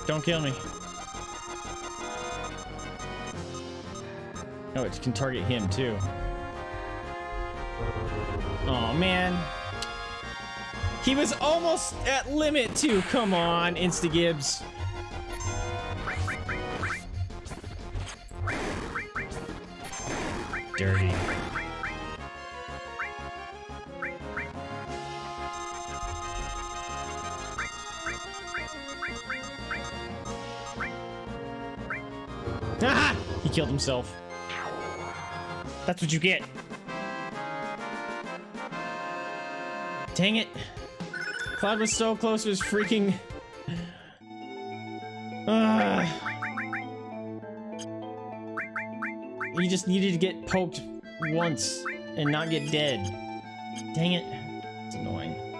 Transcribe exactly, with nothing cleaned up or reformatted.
Don't kill me. Oh, it can target him too. Oh man. He was almost at limit too. Come on, Instagibbs. Dirty. Ah! He killed himself. That's what you get. Dang it. Cloud was so close to his freaking... Uh... He just needed to get poked once and not get dead. Dang it. It's annoying.